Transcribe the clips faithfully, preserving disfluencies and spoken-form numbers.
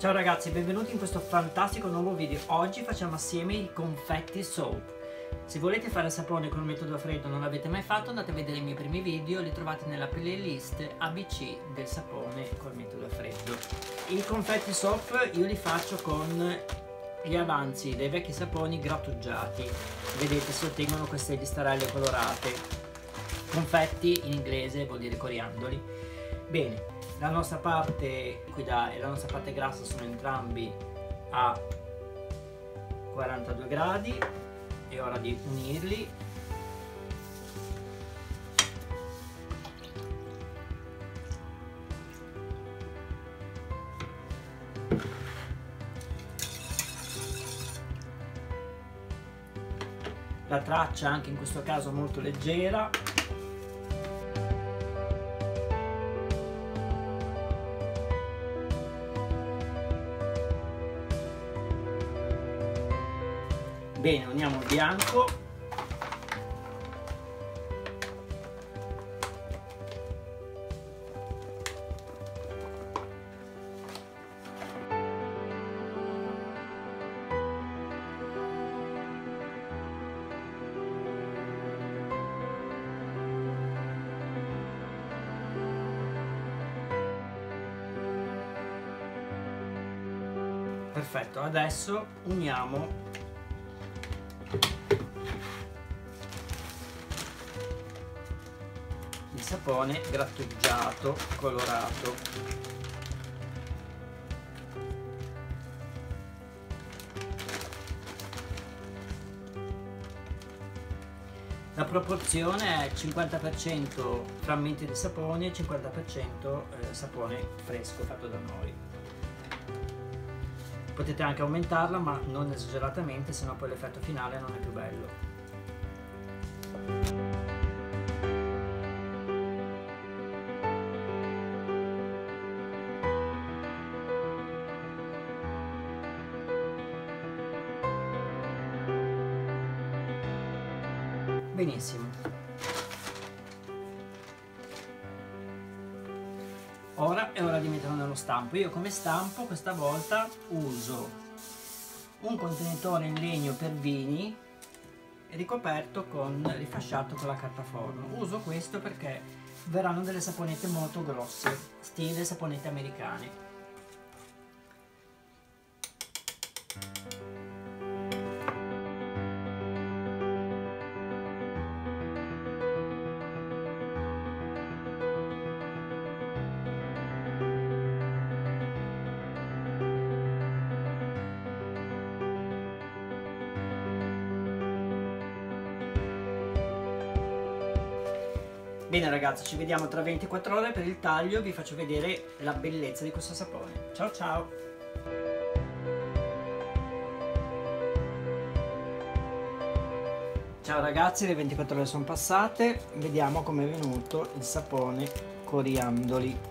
Ciao ragazzi, benvenuti in questo fantastico nuovo video. Oggi facciamo assieme i confetti soap. Se volete fare sapone con il metodo a freddo non l'avete mai fatto, andate a vedere i miei primi video, li trovate nella playlist A B C del sapone col metodo a freddo. I confetti soap io li faccio con gli avanzi dei vecchi saponi grattugiati. Vedete, si ottengono queste listarelle colorate. Confetti in inglese vuol dire coriandoli. Bene, la nostra parte liquida e la nostra parte grassa sono entrambi a quarantadue gradi. È ora di unirli. La traccia anche in questo caso molto leggera. Bene, uniamo il bianco. Perfetto, adesso uniamo il sapone grattugiato colorato. La proporzione è cinquanta per cento frammenti di sapone e cinquanta per cento sapone fresco fatto da noi. Potete anche aumentarla, ma non esageratamente, sennò poi l'effetto finale non è più bello. Benissimo. Ora è ora di metterlo nello stampo. Io come stampo questa volta uso un contenitore in legno per vini ricoperto con rifasciato con la carta forno. Uso questo perché verranno delle saponette molto grosse, stile saponette americane. Bene ragazzi, ci vediamo tra ventiquattro ore per il taglio, vi faccio vedere la bellezza di questo sapone. Ciao ciao! Ciao ragazzi, le ventiquattro ore sono passate, vediamo come è venuto il sapone coriandoli.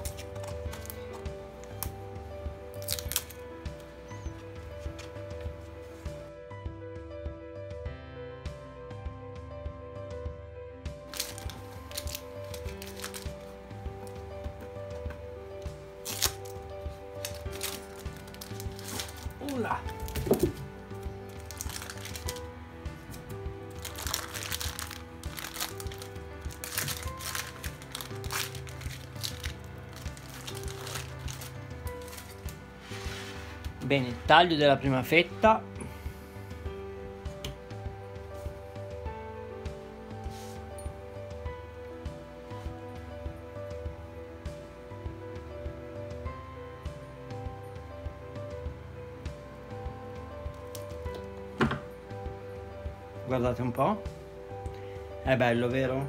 Ulla. Bene, taglio della prima fetta. Guardate un po', è bello, vero?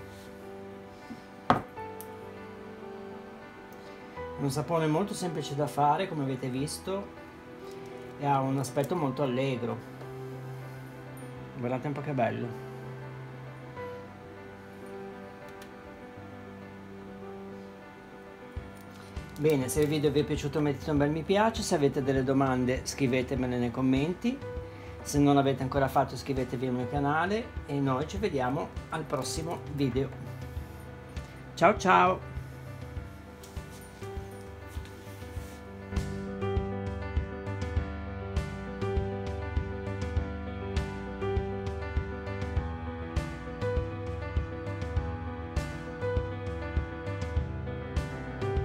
È un sapone molto semplice da fare, come avete visto, e ha un aspetto molto allegro. Guardate un po' che bello. Bene, se il video vi è piaciuto mettete un bel mi piace, se avete delle domande scrivetemele nei commenti. Se non l'avete ancora fatto iscrivetevi al mio canale e noi ci vediamo al prossimo video. Ciao ciao!